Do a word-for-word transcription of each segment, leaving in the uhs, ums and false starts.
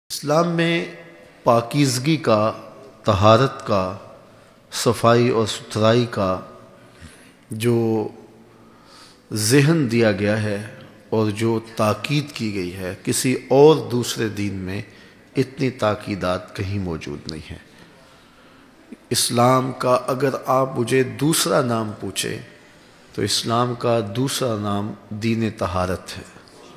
اسلام میں پاکیزگی کا، طہارت کا، صفائی اور ستھرائی کا جو ذہن دیا گیا ہے اور جو تاکید کی گئی ہے، کسی اور دوسرے دین میں اتنی تاکیدات کہیں موجود نہیں ہیں۔ اسلام کا اگر آپ مجھے دوسرا نام پوچھیں تو اسلام کا دوسرا نام دین طہارت ہے،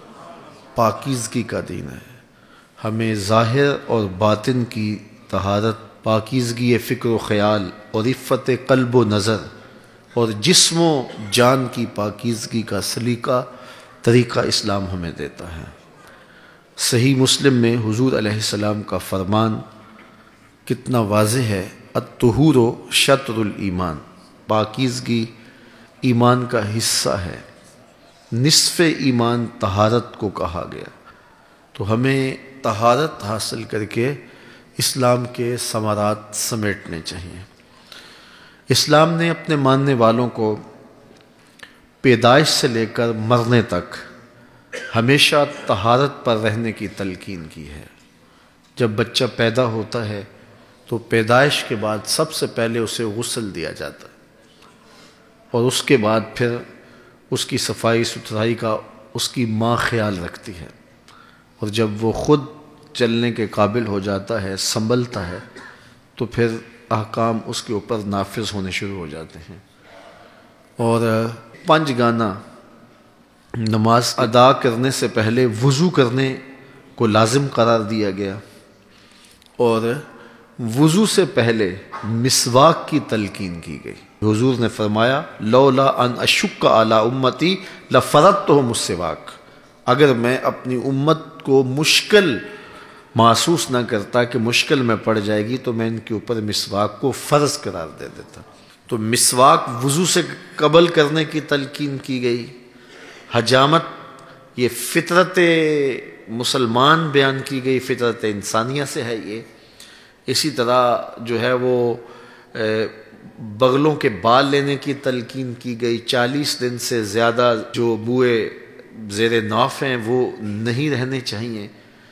پاکیزگی کا دین ہے۔ ہمیں ظاہر اور باطن کی طہارت، پاکیزگی فکر و خیال اور عفت قلب و نظر اور جسم و جان کی پاکیزگی کا سلیقہ طریقہ اسلام ہمیں دیتا ہے۔ صحیح مسلم میں حضور علیہ السلام کا فرمان کتنا واضح ہے، الطہور شطر الایمان، پاکیزگی ایمان کا حصہ ہے، نصف ایمان طہارت کو کہا گیا۔ تو ہمیں طہارت حاصل کر کے اسلام کے ثمرات سمیٹنے چاہیے۔ اسلام نے اپنے ماننے والوں کو پیدائش سے لے کر مرنے تک ہمیشہ طہارت پر رہنے کی تلقین کی ہے۔ جب بچہ پیدا ہوتا ہے تو پیدائش کے بعد سب سے پہلے اسے غسل دیا جاتا ہے اور اس کے بعد پھر اس کی صفائی ستھرائی کا اس کی ماں خیال رکھتی ہے، اور جب وہ خود چلنے کے قابل ہو جاتا ہے، سنبھلتا ہے، تو پھر احکام اس کے اوپر نافذ ہونے شروع ہو جاتے ہیں۔ اور پنج گانا نماز ادا کرنے سے پہلے وضو کرنے کو لازم قرار دیا گیا، اور وضو سے پہلے مسواک کی تلقین کی گئی۔ حضور نے فرمایا لولا ان اشک علی امتی لفرضتہم السواک، اگر میں اپنی امت کو مشکل محسوس نہ کرتا کہ مشکل میں پڑ جائے گی تو میں ان کے اوپر مسواک کو فرض قرار دے دیتا۔ تو مسواک وضو سے قبل کرنے کی تلقین کی گئی۔ حجامت یہ فطرت مسلمان بیان کی گئی، فطرت انسانیہ سے ہے یہ۔ اسی طرح جو ہے وہ بغلوں کے بال لینے کی تلقین کی گئی۔ چالیس دن سے زیادہ جو بوئے زیر ناف ہیں وہ نہیں رہنے چاہیے،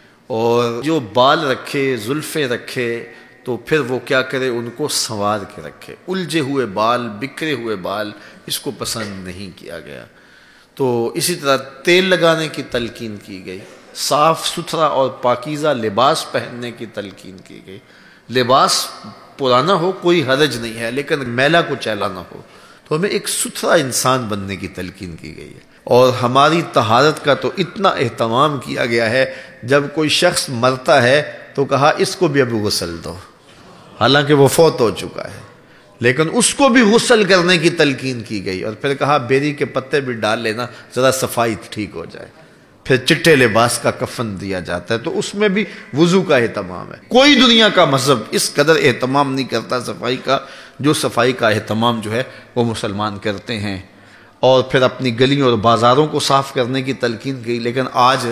اور جو بال رکھے، زلفیں رکھے، تو پھر وہ کیا کرے، ان کو سنوار کے رکھے۔ الجھے ہوئے بال، بکھرے ہوئے بال اس کو پسند نہیں کیا گیا۔ تو اسی طرح تیل لگانے کی تلقین کی گئی، صاف ستھرا اور پاکیزہ لباس پہننے کی تلقین کی گئی۔ لباس پرانا ہو کوئی حرج نہیں ہے، لیکن میلا کچیلا نہ ہو۔ تو ہمیں ایک ستھرا انسان بننے کی تلقین کی گئی ہے، اور ہماری طہارت کا تو اتنا اہتمام کیا گیا ہے، جب کوئی شخص مرتا ہے تو کہا اس کو بھی ابھی غسل دو، حالانکہ وہ فوت ہو چکا ہے، لیکن اس کو بھی غسل کرنے کی تلقین کی گئی، اور پھر کہا بیری کے پتے بھی ڈال لینا ذرا صفائی ٹھیک ہو جائے۔ پھر چٹے لباس کا کفن دیا جاتا ہے، تو اس میں بھی وضو کا اہتمام ہے۔ کوئی دنیا کا مذہب اس قدر اہتمام نہیں کرتا صفائی کا، جو صفائی کا اہتمام جو ہے وہ مسلمان کرتے ہیں۔ اور پھر اپنی گلیوں اور بازاروں کو صاف کرنے کی تلقین کی۔ لیکن آج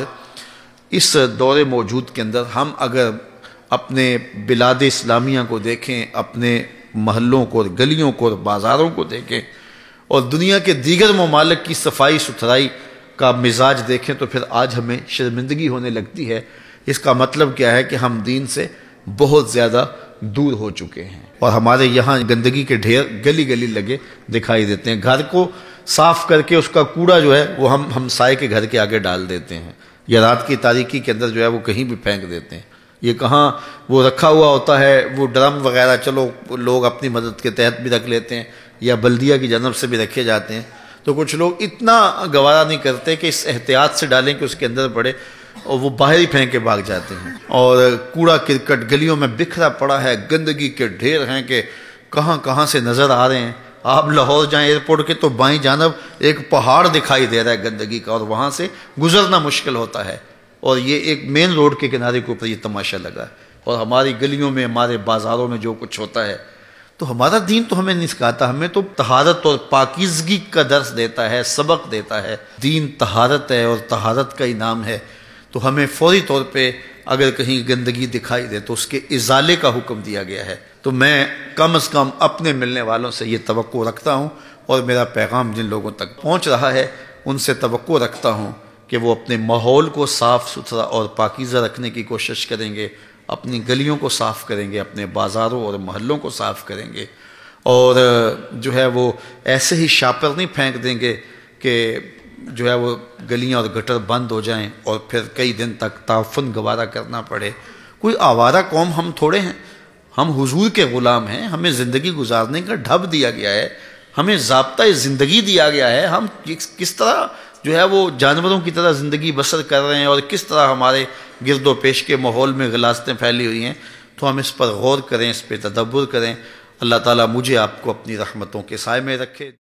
اس دور موجود کے اندر ہم اگر اپنے بلاد اسلامیہ کو دیکھیں، اپنے محلوں کو، گلیوں کو، بازاروں کو دیکھیں، اور دنیا کے دیگر ممالک کی صفائی ستھرائی کا مزاج دیکھیں، تو پھر آج ہمیں شرمندگی ہونے لگتی ہے۔ اس کا مطلب کیا ہے کہ ہم دین سے بہت زیادہ دور ہو چکے ہیں، اور ہمارے یہاں گندگی کے ڈھیر گلی گلی لگے دکھائی دیتے ہیں۔ گھر کو صاف کر کے اس کا کوڑا جو ہے وہ ہم ہمسائے کے گھر کے آگے ڈال دیتے ہیں، یا رات کی تاریکی کے اندر جو ہے وہ کہیں بھی پھینک دیتے ہیں۔ یہ کہاں وہ رکھا ہوا ہوتا ہے، وہ ڈرم وغیرہ چلو لوگ اپنی مدد کے تحت بھی رکھ لیتے ہیں، یا بلدیہ کی جانب سے بھی رکھے جاتے ہیں، تو کچھ لوگ اتنا گوارا نہیں کرتے کہ اس احتیاط سے ڈالیں کہ اس کے اندر پڑے، اور وہ باہر ہی پھینک کے بھاگ جاتے ہیں۔ اور کوڑا کرکٹ گلیوں میں بکھرا پڑا ہے، گندگی کے ڈھیر ہیں کہ کہاں کہاں سے نظر آ رہے ہیں۔ آپ لاہور جائیں ایئرپورٹ کے تو بائیں جانب ایک پہاڑ دکھائی دے رہا ہے گندگی کا، اور وہاں سے گزرنا مشکل ہوتا ہے، اور یہ ایک مین روڈ کے کنارے کے اوپر یہ تماشا لگا ہے۔ اور ہماری گلیوں میں، ہمارے بازاروں میں جو کچھ ہوتا ہے، تو ہمارا دین تو ہمیں نہیں سکھاتا، ہمیں تو طہارت اور پاکیزگی کا درس دیتا ہے، سبق دیتا ہے۔ دین طہارت ہے اور طہارت کا انعام ہے، تو ہمیں فوری طور پہ اگر کہیں گندگی دکھائی دے تو اس کے ازالے کا حکم دیا گیا ہے۔ تو میں کم از کم اپنے ملنے والوں سے یہ توقع رکھتا ہوں، اور میرا پیغام جن لوگوں تک پہنچ رہا ہے ان سے توقع رکھتا ہوں کہ وہ اپنے ماحول کو صاف ستھرا اور پاکیزہ رکھنے کی کوشش کریں گے، اپنی گلیوں کو صاف کریں گے، اپنے بازاروں اور محلوں کو صاف کریں گے، اور جو ہے وہ ایسے ہی شاپر نہیں پھینک دیں گے کہ جو ہے وہ گلیاں اور گٹر بند ہو جائیں اور پھر کئی دن تک تعفن گوارا کرنا پڑے۔ کوئی آوارہ قوم ہم تھوڑے ہیں، ہم حضور کے غلام ہیں، ہمیں زندگی گزارنے کا ڈھب دیا گیا ہے، ہمیں ضابطۂ زندگی دیا گیا ہے، ہم کس طرح جو ہے وہ جانوروں کی طرح زندگی بسر کر رہے ہیں اور کس طرح ہمارے گرد و پیش کے ماحول میں غلاظتیں پھیلی ہوئی ہیں۔ تو ہم اس پر غور کریں، اس پہ تدبر کریں۔ اللہ تعالیٰ مجھے آپ کو اپنی رحمتوں کے سائے میں رکھے۔